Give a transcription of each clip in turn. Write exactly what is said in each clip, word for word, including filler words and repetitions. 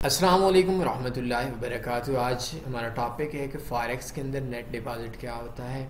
अस्सलाम वालेकुम रहमतुल्लाहि व बरकातुहू। आज हमारा टॉपिक है कि फॉरेक्स के अंदर नेट डिपॉज़िट क्या होता है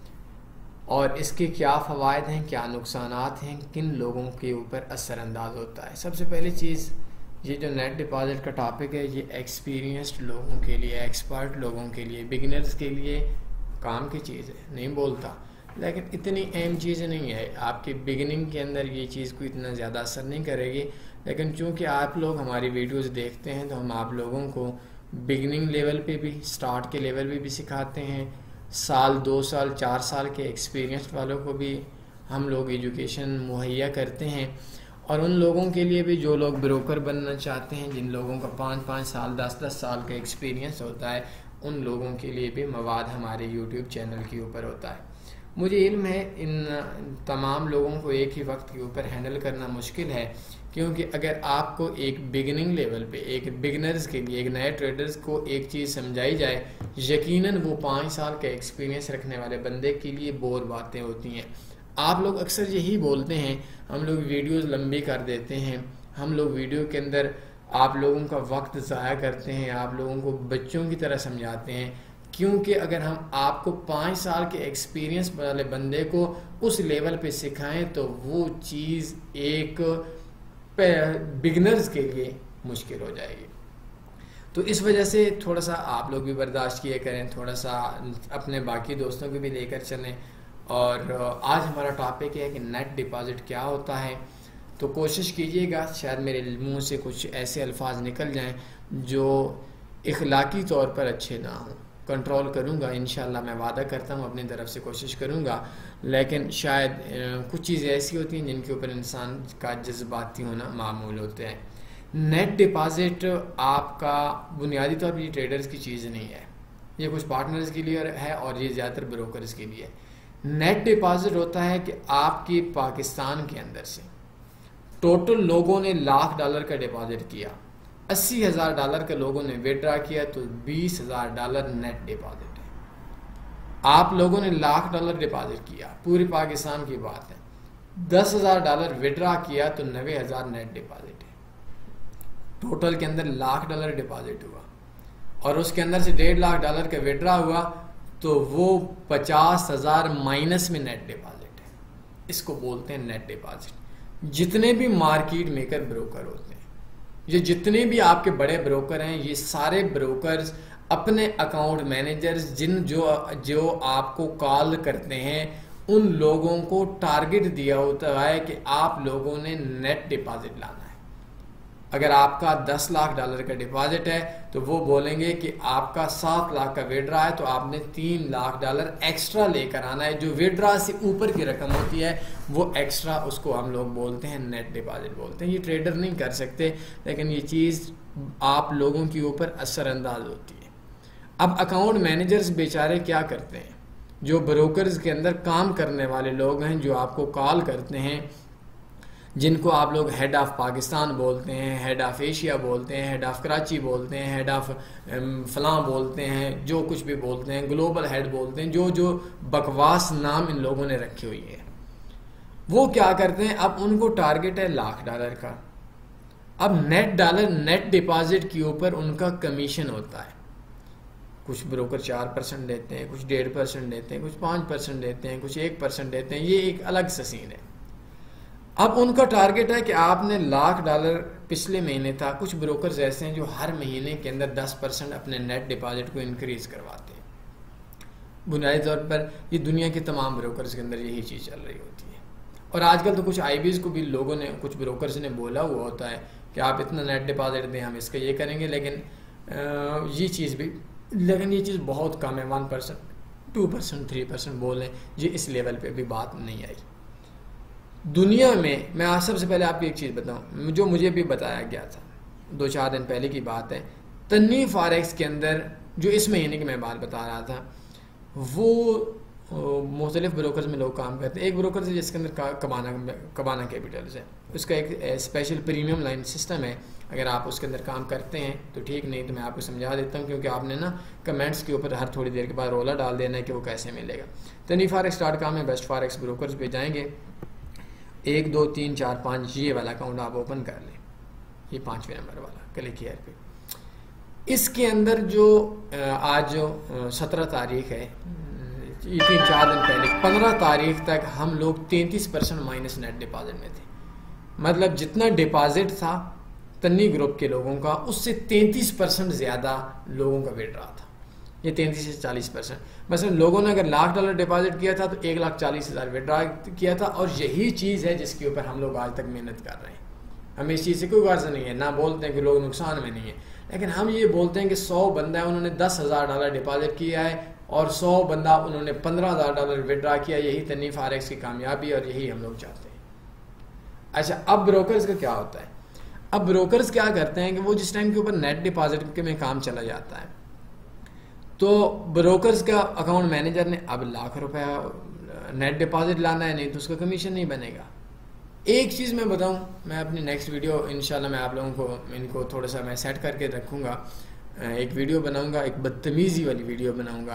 और इसके क्या फ़वाइद हैं, क्या नुकसानात हैं, किन लोगों के ऊपर असरअंदाज होता है। सबसे पहली चीज़, ये जो नेट डिपॉज़िट का टॉपिक है ये एक्सपीरियंस्ड लोगों के लिए, एक्सपर्ट लोगों के लिए, बिगिनर्स के लिए काम की चीज़ है। नहीं बोलता, लेकिन इतनी अहम चीज़ नहीं है। आपकी बिगिनिंग के अंदर ये चीज़ को इतना ज़्यादा असर नहीं करेगी, लेकिन चूंकि आप लोग हमारी वीडियोस देखते हैं तो हम आप लोगों को बिगिनिंग लेवल पे भी, स्टार्ट के लेवल पे भी सिखाते हैं। साल, दो साल, चार साल के एक्सपीरियंस वालों को भी हम लोग एजुकेशन मुहैया करते हैं, और उन लोगों के लिए भी जो लोग ब्रोकर बनना चाहते हैं, जिन लोगों का पाँच पाँच साल, दस दस साल का एक्सपीरियंस होता है, उन लोगों के लिए भी मवाद हमारे यूट्यूब चैनल के ऊपर होता है। मुझे इल्म है इन तमाम लोगों को एक ही वक्त के ऊपर हैंडल करना मुश्किल है, क्योंकि अगर आपको एक बिगिनिंग लेवल पे, एक बिगिनर्स के लिए, एक नए ट्रेडर्स को एक चीज़ समझाई जाए, यकीनन वो पाँच साल का एक्सपीरियंस रखने वाले बंदे के लिए बोर बातें होती हैं। आप लोग अक्सर यही बोलते हैं, हम लोग वीडियोस लंबी कर देते हैं, हम लोग वीडियो के अंदर आप लोगों का वक्त ज़ाया करते हैं, आप लोगों को बच्चों की तरह समझाते हैं, क्योंकि अगर हम आपको पाँच साल के एक्सपीरियंस वाले बंदे को उस लेवल पे सिखाएं तो वो चीज़ एक बिगिनर्स के लिए मुश्किल हो जाएगी। तो इस वजह से थोड़ा सा आप लोग भी बर्दाश्त किए करें, थोड़ा सा अपने बाकी दोस्तों को भी लेकर चलें। और आज हमारा टॉपिक है कि नेट डिपॉज़िट क्या होता है। तो कोशिश कीजिएगा शायद मेरे मुंह से कुछ ऐसे अल्फाज निकल जाएं जो इखलाकी तौर पर अच्छे ना हों। कंट्रोल करूँगा इंशाल्लाह, मैं वादा करता हूँ, अपनी तरफ से कोशिश करूँगा, लेकिन शायद कुछ चीज़ें ऐसी होती हैं जिनके ऊपर इंसान का जज्बाती होना मामूल होते हैं। नेट डिपॉज़िट आपका बुनियादी तौर पर ये ट्रेडर्स की चीज़ नहीं है, ये कुछ पार्टनर्स के लिए है और ये ज़्यादातर ब्रोकर्स के लिए। नेट डिपॉज़िट होता है कि आपकी पाकिस्तान के अंदर से टोटल लोगों ने लाख डॉलर का डिपॉज़िट किया, अस्सी हज़ार डॉलर के लोगों ने विड्रा किया, तो बीस हज़ार डॉलर नेट डिपॉजिट है। आप लोगों ने लाख डॉलर डिपॉजिट किया, पूरे पाकिस्तान की बात है, दस हज़ार डॉलर विड्रा किया तो नब्बे हज़ार नेट डिपॉजिट है। टोटल के अंदर लाख डॉलर डिपॉजिट हुआ और उसके अंदर से डेढ़ लाख डॉलर का विड्रा हुआ, तो वो पचास हज़ार माइनस में नेट डिपॉजिट है। इसको बोलते हैं नेट डिपॉजिट। जितने भी मार्केट मेकर ब्रोकर होते हैं, ये जितने भी आपके बड़े ब्रोकर हैं, ये सारे ब्रोकर्स अपने अकाउंट मैनेजर्स, जिन जो जो आपको कॉल करते हैं, उन लोगों को टारगेट दिया होता है कि आप लोगों ने नेट डिपॉजिट लाना है। अगर आपका दस लाख डॉलर का डिपॉजिट है तो वो बोलेंगे कि आपका सात लाख का विड्रा है तो आपने तीन लाख डॉलर एक्स्ट्रा लेकर आना है। जो विड्रा से ऊपर की रकम होती है वो एक्स्ट्रा, उसको हम लोग बोलते हैं नेट डिपॉजिट बोलते हैं। ये ट्रेडर नहीं कर सकते, लेकिन ये चीज़ आप लोगों के ऊपर असरअंदाज होती है। अब अकाउंट मैनेजर्स बेचारे क्या करते हैं, जो ब्रोकर्स के अंदर काम करने वाले लोग हैं, जो आपको कॉल करते हैं, जिनको आप लोग हेड ऑफ पाकिस्तान बोलते हैं, हेड ऑफ एशिया बोलते हैं, हेड ऑफ कराची बोलते हैं, हेड ऑफ फलां बोलते हैं, जो कुछ भी बोलते हैं, ग्लोबल हेड बोलते हैं, जो जो बकवास नाम इन लोगों ने रखे हुई है, वो क्या करते हैं, अब उनको टारगेट है लाख डॉलर का। अब नेट डॉलर नेट डिपॉजिट के ऊपर उनका कमीशन होता है। कुछ ब्रोकर चार परसेंट देते हैं, कुछ डेढ़ परसेंट देते हैं, कुछ पाँच परसेंट देते हैं, कुछ एक परसेंट देते हैं। ये एक अलग सा सीन है। अब उनका टारगेट है कि आपने लाख डॉलर, पिछले महीने था, कुछ ब्रोकर्स ऐसे हैं जो हर महीने के अंदर दस परसेंट अपने नेट डिपॉजिट को इंक्रीज करवाते हैं। बुनियादी तौर पर ये दुनिया के तमाम ब्रोकर्स के अंदर यही चीज़ चल रही होती है। और आजकल तो कुछ आईबीज को भी लोगों ने, कुछ ब्रोकर्स ने बोला हुआ होता है कि आप इतना नेट डिपॉजिट दें, हम इसका ये करेंगे, लेकिन ये चीज़ भी लेकिन ये चीज़ बहुत कम है। One percent, two percent, three percent बोलें, ये इस लेवल पर भी बात नहीं आई दुनिया में। मैं आज सबसे पहले आपको एक चीज़ बताऊं, जो मुझे भी बताया गया था, दो चार दिन पहले की बात है। तन्वी फॉरेक्स के अंदर जो इस महीने की मैं बात बता रहा था, वो मुख्तलिफ ब्रोकर्स में लोग काम करते हैं। एक ब्रोकर है जिसके अंदर कबाना कबाना कैपिटल्स है, उसका एक स्पेशल प्रीमियम लाइन सिस्टम है। अगर आप उसके अंदर काम करते हैं तो ठीक, नहीं तो मैं आपको समझा देता हूँ, क्योंकि आपने ना कमेंट्स के ऊपर हर थोड़ी देर के बाद रोला डाल देना है कि वो कैसे मिलेगा। तन्वी फॉरेक्स डॉट कॉम में बेस्ट फॉरेक्स ब्रोकर्स पे जाएंगे, एक दो तीन चार पाँच ये वाला अकाउंट आप ओपन कर लें, ये पाँचवें नंबर वाला क्लिक हियर पे। इसके अंदर जो आज जो सत्रह तारीख है, ये तीन चार दिन पहले पंद्रह तारीख तक हम लोग तैंतीस परसेंट माइनस नेट डिपॉजिट में थे। मतलब जितना डिपॉजिट था तन्नी ग्रुप के लोगों का, उससे तैंतीस परसेंट ज़्यादा लोगों का विड्रॉ था। ये तैंतीस से चालीस परसेंट, मतलब लोगों ने अगर लाख डॉलर डिपॉजिट किया था तो एक लाख चालीस हज़ार विड्रॉ किया था। और यही चीज़ है जिसके ऊपर हम लोग आज तक मेहनत कर रहे हैं। हमें इस चीज़ से कोई गर्ज नहीं है, ना बोलते हैं कि लोग नुकसान में नहीं है, लेकिन हम ये बोलते हैं कि सौ बंदा है उन्होंने दस हज़ार डॉलर डिपॉजिट किया है और सौ बंदा उन्होंने पंद्रह हज़ार डॉलर विड्रॉ किया। यही तन्नी फॉरेक्स की कामयाबी और यही हम लोग चाहते हैं। अच्छा, अब ब्रोकर्स का क्या होता है? अब ब्रोकर्स क्या करते हैं कि वो जिस टाइम के ऊपर नेट डिपॉजिट के में काम चला जाता है तो ब्रोकर्स का अकाउंट मैनेजर ने अब लाख रुपया नेट डिपॉजिट लाना है, नहीं तो उसका कमीशन नहीं बनेगा। एक चीज़ मैं बताऊं, मैं अपनी नेक्स्ट वीडियो इंशाल्लाह मैं आप लोगों को इनको थोड़ा सा मैं सेट करके रखूँगा, एक वीडियो बनाऊँगा, एक बदतमीज़ी वाली वीडियो बनाऊँगा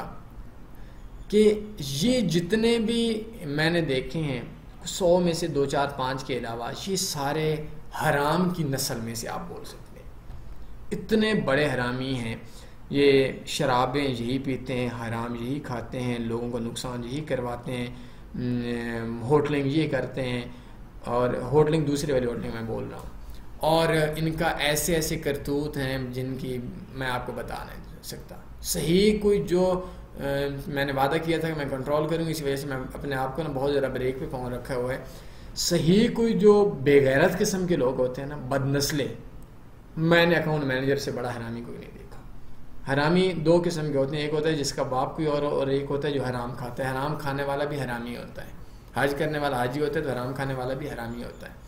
कि ये जितने भी मैंने देखे हैं सौ में से दो चार पाँच के अलावा ये सारे हराम की नस्ल में से आप बोल सकते हैं। इतने बड़े हरामी हैं, ये शराबें यही पीते हैं, हराम यही खाते हैं, लोगों को नुकसान यही करवाते हैं, होटलिंग ये करते हैं, और होटलिंग दूसरे वाली होटलिंग मैं बोल रहा हूँ, और इनका ऐसे ऐसे करतूत हैं जिनकी मैं आपको बता नहीं सकता। सही कोई जो आ, मैंने वादा किया था कि मैं कंट्रोल करूँगी, इसी वजह से मैं अपने आप को ना बहुत ज़्यादा ब्रेक पे पाँव रखा हुआ है। सही कोई जो बेगैरत किस्म के लोग होते हैं ना, बदनस्ले, मैंने अकाउंट मैनेजर से बड़ा हरामी कोई नहीं देखा। हरामी दो किस्म के होते हैं, एक होता है जिसका बाप कोई और हो, और एक होता है जो हराम खाता है। हराम खाने वाला भी हरामी होता है, हज करने वाला हाजी होता है, तो हराम खाने वाला भी हरामी होता है।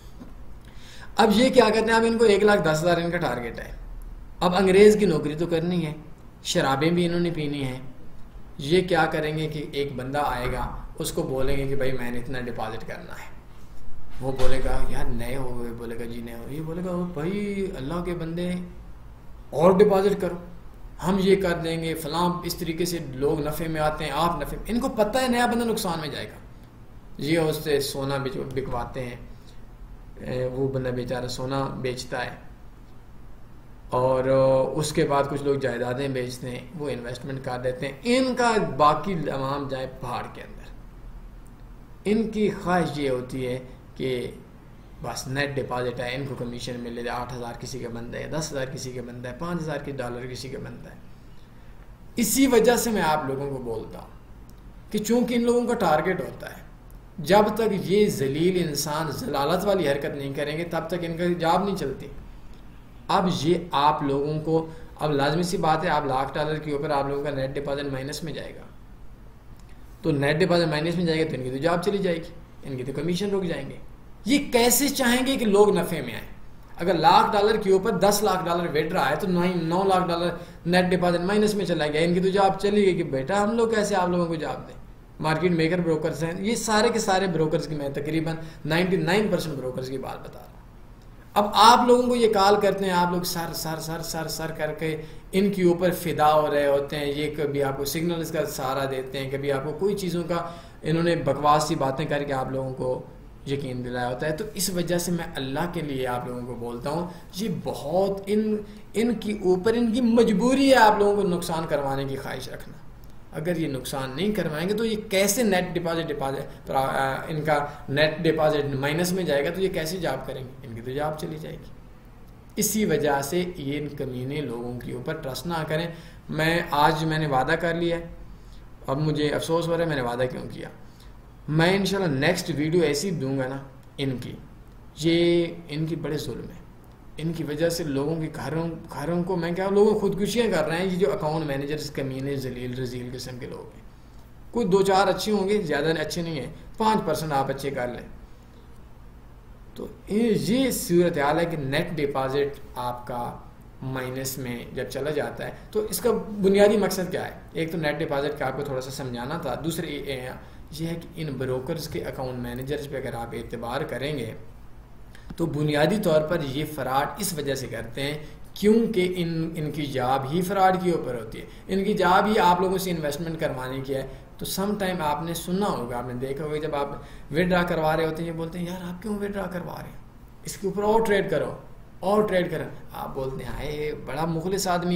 अब ये क्या कहते हैं, अब इनको एक लाख दस हज़ार इनका टारगेट है। अब अंग्रेज़ की नौकरी तो करनी है, शराबें भी इन्होंने पीनी है। ये क्या करेंगे कि एक बंदा आएगा, उसको बोलेंगे कि भाई मैंने इतना डिपॉजिट करना है। वो बोलेगा यार नए हो गए, बोलेगा जी नए हो। ये बोलेगा भाई अल्लाह के बंदे और डिपॉजिट करो, हम ये कर देंगे फलां। इस तरीके से लोग नफ़े में आते हैं, आप नफ़े में। इनको पता है नया बंदा नुकसान में जाएगा। ये उससे सोना बिकवाते हैं, वो बंदा बेचारा सोना बेचता है, और उसके बाद कुछ लोग जायदादें बेचते हैं, वो इन्वेस्टमेंट कर देते हैं। इनका बाकी तमाम जाए पहाड़ के अंदर। इनकी ख्वाहिश ये होती है कि बस नेट डिपॉजिट है, इनको कमीशन मिले। आठ हज़ार किसी के बनता है, दस हज़ार किसी के बनता है, पाँच हज़ार के डॉलर किसी के बनता है। इसी वजह से मैं आप लोगों को बोलता हूँ कि चूंकि इन लोगों का टारगेट होता है, जब तक ये जलील इंसान जलालत वाली हरकत नहीं करेंगे तब तक इनका जॉब नहीं चलती। अब ये आप लोगों को, अब लाजमी सी बात है, आप लाख डॉलर के ऊपर आप लोगों का नेट डिपॉजिट माइनस में जाएगा, तो नेट डिपॉजिट माइनस में जाएगा तो इनकी तो जॉब चली जाएगी, इनकी तो कमीशन रुक जाएंगे। ये कैसे चाहेंगे कि लोग नफ़े में आए? अगर लाख डॉलर के ऊपर दस लाख डॉलर वेट रहा है तो नौ नौ lakh dollar net deposit minus में चला गया, इनकी तो जॉब चली गई कि बेटा हम लोग कैसे आप लोगों को जॉब दें। मार्केट मेकर ब्रोकर्स हैं, ये सारे के सारे ब्रोकर्स की मैं तकरीबन निन्यानवे परसेंट ब्रोकर्स की बात बता रहा हूँ। अब आप लोगों को ये कॉल करते हैं, आप लोग sir sir sir sir sir करके इनके ऊपर फिदा हो रहे होते हैं। ये कभी आपको सिग्नल्स का सहारा देते हैं, कभी आपको कोई चीज़ों का इन्होंने बकवास सी बातें करके आप लोगों को यकीन दिलाया होता है। तो इस वजह से मैं अल्लाह के लिए आप लोगों को बोलता हूँ, ये बहुत इन इनकी ऊपर इनकी मजबूरी है आप लोगों को नुकसान करवाने की ख्वाहिश रखना। अगर ये नुकसान नहीं करवाएंगे तो ये कैसे नेट डिपॉजिट डिपॉजिट इनका नेट डिपॉजिट माइनस में जाएगा, तो ये कैसे जॉब करेंगे, इनकी तो जॉब चली जाएगी। इसी वजह से ये इन कमीने लोगों के ऊपर ट्रस्ट ना करें। मैं आज मैंने वादा कर लिया है, अब मुझे अफसोस हो रहा है मैंने वादा क्यों किया। मैं इंशाल्लाह नेक्स्ट वीडियो ऐसी दूंगा ना इनकी, ये इनकी बड़े जुल्म है, इनकी वजह से लोगों के घरों घरों को मैं क्या लोगों खुदकुशियाँ कर रहे हैं। ये जो अकाउंट मैनेजर्स कमीने जलील रजील किस्म के लोग हैं, कोई दो चार अच्छे होंगे, ज़्यादा अच्छे नहीं है, पाँच परसेंट आप अच्छे कर लें। तो ये सूरत हाल है कि नेट डिपॉजिट आपका माइनस में जब चला जाता है तो इसका बुनियादी मकसद क्या है? एक तो नेट डिपॉजिट का आपको थोड़ा सा समझाना था, दूसरे ये है कि इन ब्रोकर्स के अकाउंट मैनेजर्स पे अगर आप एतबार करेंगे तो बुनियादी तौर पर ये फ़राड इस वजह से करते हैं क्योंकि इन इनकी जॉब ही फ़राड के ऊपर होती है। इनकी जॉब ही आप लोगों से इन्वेस्टमेंट करवाने की है। तो सम टाइम आपने सुना होगा, आपने देखा होगा, जब आप विड्रॉ करवा रहे होते हैं ये बोलते हैं यार आप क्यों विड्रॉ करवा रहे हैं, इसके ऊपर और ट्रेड करो और ट्रेड करो। आप बोलते हैं हाय बड़ा मुखलिस आदमी है,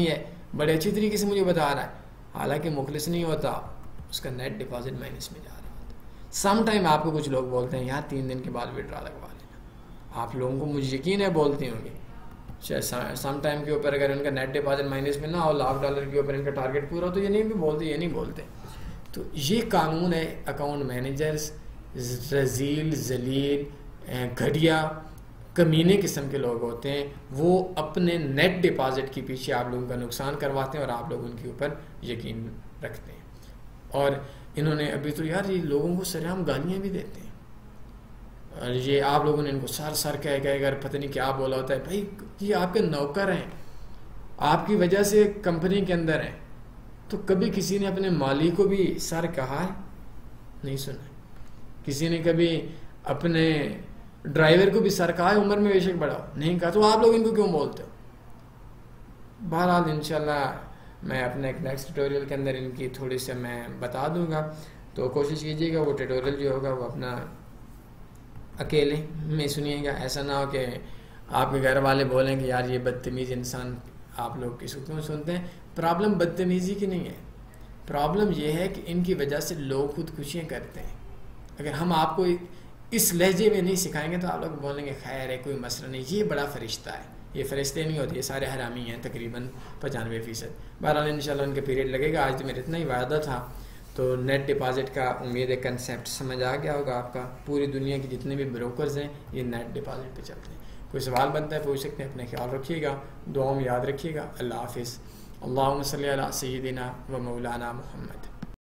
बड़े अच्छी तरीके से मुझे बता रहा है, हालांकि मुखलिस नहीं होता, उसका नेट डिपॉजिट माइनस में जा रहा होता है। सम टाइम आपको कुछ लोग बोलते हैं यार तीन दिन के बाद विड्रॉ लगवा लेना, आप लोगों को मुझे यकीन है बोलते होंगे, सम टाइम के ऊपर अगर उनका नेट डिपॉजिट माइनस में ना हो, लाख डॉलर के ऊपर इनका टारगेट पूरा हो, तो ये नहीं भी बोलते, ये नहीं बोलते। तो ये कानून है, अकाउंट मैनेजर्स रजील जलील घटिया कमीने किस्म के लोग होते हैं, वो अपने नेट डिपॉजिट के पीछे आप लोगों का नुकसान करवाते हैं और आप लोग उनके ऊपर यकीन रखते हैं। और इन्होंने अभी तो यार ये लोगों को सरेआम गालियाँ भी देते हैं, और ये आप लोगों ने इनको सर सर कह कह कर पता नहीं क्या बोला होता है। भाई ये आपके नौकर हैं, आपकी वजह से कंपनी के अंदर हैं, तो कभी किसी ने अपने मालिक को भी सर कहा है? नहीं सुना। किसी ने कभी अपने ड्राइवर को भी सर कहा है, उम्र में बेशक बड़ा हो? नहीं कहा। तो आप लोग इनको क्यों बोलते हो? बहरहाल इंशाल्लाह मैं अपने एक नेक्स्ट ट्यूटोरियल के अंदर इनकी थोड़ी सी मैं बता दूंगा, तो कोशिश कीजिएगा वो ट्यूटोरियल जो होगा वो अपना अकेले में सुनिएगा। ऐसा ना हो कि आपके घर वाले बोलेंगे यार ये बदतमीज़ इंसान आप लोग इसको क्यों सुनते हैं। प्रॉब्लम बदतमीज़ी की नहीं है, प्रॉब्लम ये है कि इनकी वजह से लोग खुदकुशियाँ करते हैं। अगर हम आपको इस लहजे में नहीं सिखाएंगे तो आप लोग बोलेंगे खैर है कोई मसला नहीं, ये बड़ा फरिश्ता है। ये फरिश्ते नहीं होते, ये सारे हरामी हैं तकरीबन पचानवे फ़ीसद। बहरहाल इंशाल्लाह उनके पीरियड लगेगा। आज तो मेरा इतना ही वायदा था। तो नेट डिपॉजिट का उम्मीद है कंसेप्ट समझ आ गया होगा आपका। पूरी दुनिया के जितने भी ब्रोकर्स हैं ये नेट डिपॉजिट पे चलते हैं। कोई सवाल बनता है पूछ सकते हैं। अपना ख्याल रखिएगा, दुआओं में याद रखिएगा। अल्लाह हाफिज़। अल्लाहुम्मा सल्ली अला सय्यिदिना व मौलाना मुहम्मद।